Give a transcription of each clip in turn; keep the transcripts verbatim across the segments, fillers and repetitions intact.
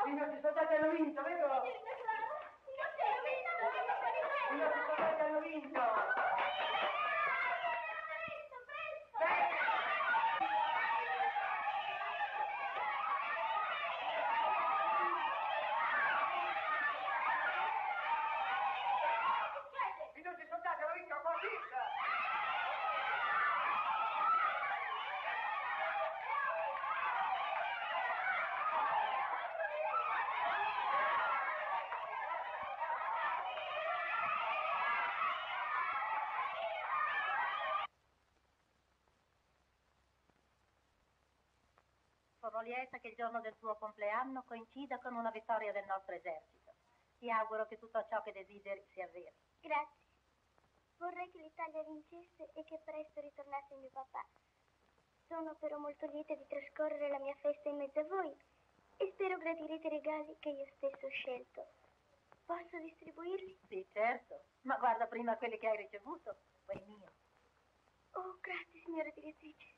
I nostri soldati hanno vinto, vero? I nostri soldati hanno vinto! I nostri soldati hanno vinto la partita! Sono lieta che il giorno del tuo compleanno coincida con una vittoria del nostro esercito. Ti auguro che tutto ciò che desideri sia vero. Grazie. Vorrei che l'Italia vincesse e che presto ritornasse mio papà. Sono però molto lieta di trascorrere la mia festa in mezzo a voi e spero gradirete i regali che io stesso ho scelto. Posso distribuirli? Sì, certo. Ma guarda prima quelli che hai ricevuto. Quel mio. Oh, grazie, signora direttrice.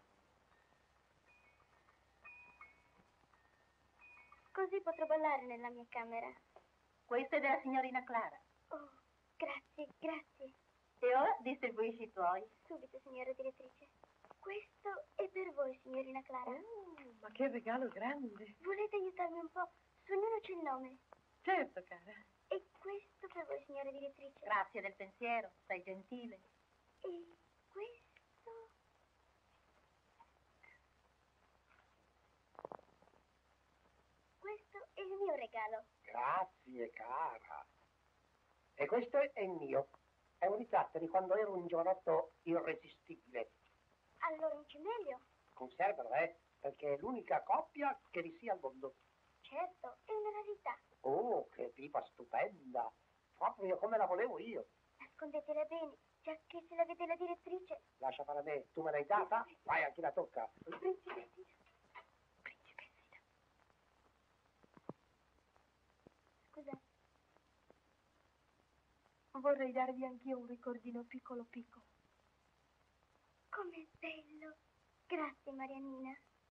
Così potrò ballare nella mia camera. Questo è della signorina Clara. Oh, grazie, grazie. E ora distribuisci i tuoi. Subito, signora direttrice. Questo è per voi, signorina Clara. Oh, ma che regalo grande. Volete aiutarmi un po'? Su ognuno c'è il nome. Certo, cara. E questo per voi, signora direttrice. Grazie del pensiero, sei gentile. E questo... Questo è il mio regalo. Grazie, cara. E questo è il mio. È un ritratto di quando ero un giovanotto irresistibile. Allora un cimelio? Conservalo, eh, perché è l'unica coppia che vi sia al mondo. Certo, è una rarità. Oh, che pipa stupenda. Proprio come la volevo io. Nascondetela bene, già che se la vede la direttrice. Lascia fare a me, tu me l'hai data? Vai a chi la tocca. Principessina. Principessina. Scusate. Vorrei darvi anch'io un ricordino piccolo piccolo. Com'è bello. Grazie, Mariannina.